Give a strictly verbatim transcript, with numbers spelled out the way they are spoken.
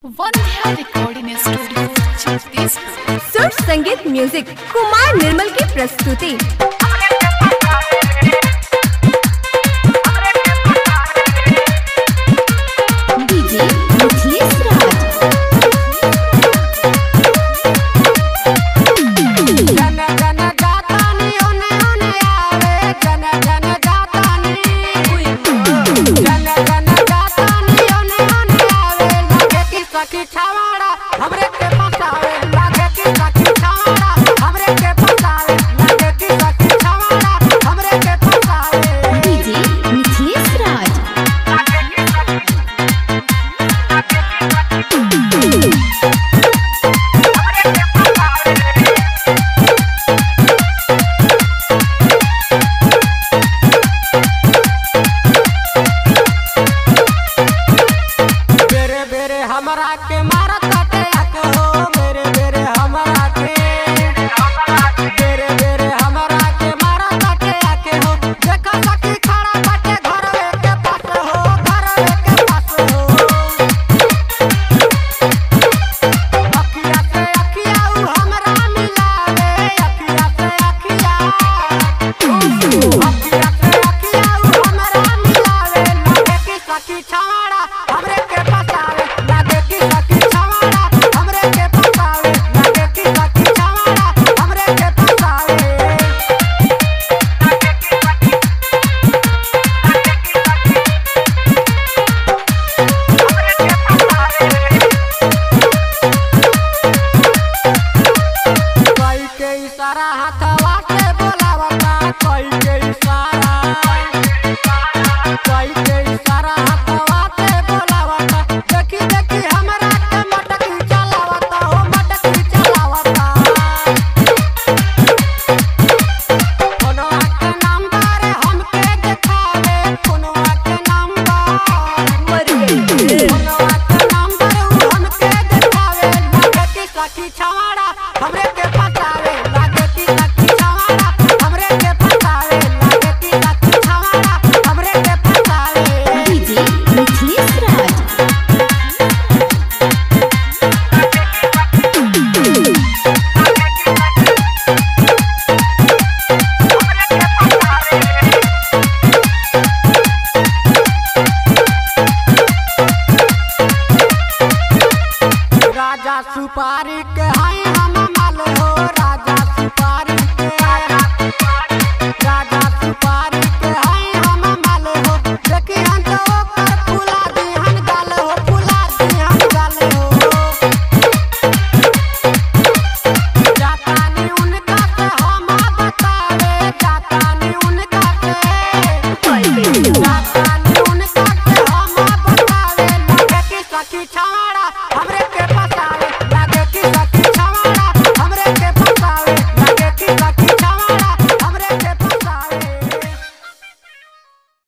वंध्या recording studio Chhattisgarh. सुर संगीत music Kumar Nirmal की प्रस्तुति। डीजे मिथिलेश राज। जन जन जातानी ओने ओने आवे, जन जन जातानी जन जन जातानी ओने ओने आवे। लागे की सखी छावाड़ा हमरे के फसावे, लागे की सखी छावाड़ा हमरे के फसावे, लागे की सखी छावाड़ा हमरे के फसावे। डीजे मिथिलेश राज। बेरे बेरे हमरा के मारत काटे आके हो, बेरे बेरे हमरा के बेरे बेरे हमरा के मारत काटे आके हो। देखा सखी खड़ा बाटे घरवे के पास हो, घरवे के पास हो। अखिया से अखिया उ हमरा मिलावे, अखिया से अखिया अखिया से अखिया उ हमरा मिलावे। लागे की सखी छावाड़ा हमरे के फसावे, लागे की सखी छावाड़ा हमरे के फसावे, लागे की सखी छावाड़ा हमरे के फसावे। कोई के इशारा हाथवा से बोलावता, कोई के इशारा कोई के इशारा हाथवा से बोलावता। देखी देखी हमरा के मटकी चलावता हो, मटकी चलावता। फोनवा के नंबर हमके देखावे, फोनवा के नंबर फोनवा के नंबर उ हमके देखावे। लागे की सखी छावाड़ा हमरे के फसावे, लागे की सखी छावाड़ा हमरे के फसावे, लागे की सखी छावाड़ा हमरे के फसावे। डीजे मिथिलेश राज। राजा सुपारी के हाई